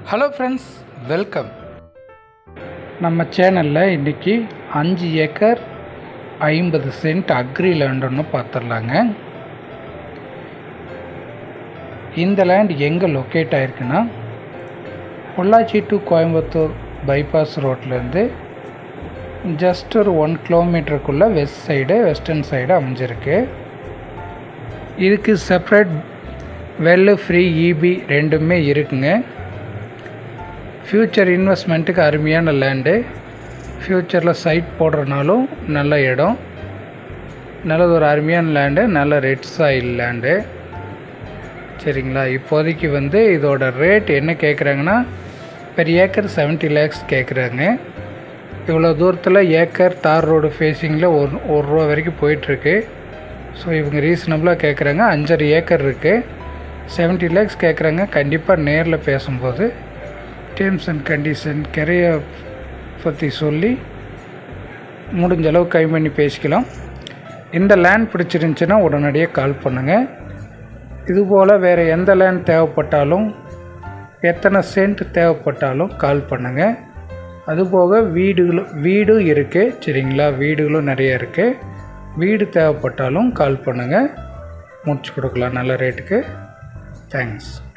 Hello friends, welcome. நம்ம சேனலில் இன்றைக்கி 5 ஏக்கர் 50 சென்ட் அக்ரி லேண்ட் ஒன்று பார்த்துடலாங்க. இந்த லேண்ட் எங்கே லொக்கேட் ஆகிருக்குன்னா, பொள்ளாச்சி டு கோயம்புத்தூர் பைபாஸ் ரோட்லேருந்து ஜஸ்ட் ஒரு 1 கிலோமீட்டருக்குள்ளே வெஸ்டர்ன் சைடு அமைஞ்சிருக்கு. இதுக்கு செப்ரேட் வெல் ஃப்ரீ இபி ரெண்டுமே இருக்குங்க. ஃப்யூச்சர் இன்வெஸ்ட்மெண்ட்டுக்கு அருமையான லேண்டு. ஃப்யூச்சரில் சைட் போடுறனாலும் நல்ல இடம், நல்லது ஒரு அருமையான லேண்டு, நல்ல ரெட் சாயில் லேண்டு. சரிங்களா? இப்போதைக்கு இதோட ரேட் என்ன கேட்குறாங்கன்னா, பெர் ஏக்கர் 70 lakhs கேட்குறாங்க. இவ்வளோ தூரத்தில் ஏக்கர் தார் ரோடு ஃபேஸிங்கில் ஒரு ரூபா வரைக்கும் போயிட்டுருக்கு. ஸோ இவங்க ரீசனபிளாக கேட்குறாங்க. 5.5 ஏக்கர் இருக்குது, 70 lakhs கேட்குறாங்க. கண்டிப்பாக நேரில் பேசும்போது டேர்ம்ஸ் அண்ட் கண்டிஷன் கிரையை பற்றி சொல்லி முடிஞ்ச அளவு கை பண்ணி பேசிக்கலாம். இந்த லேண்ட் பிடிச்சிருந்துச்சின்னா உடனடியாக கால் பண்ணுங்கள். இதுபோல் வேறு எந்த லேண்ட் தேவைப்பட்டாலும், எத்தனை சென்ட் தேவைப்பட்டாலும் கால் பண்ணுங்கள். அதுபோக வீடும் இருக்குது. சரிங்களா? வீடுகளும் நிறைய இருக்குது. வீடு தேவைப்பட்டாலும் கால் பண்ணுங்கள், முடிச்சு கொடுக்கலாம் நல்ல ரேட்டுக்கு. தேங்க்ஸ்.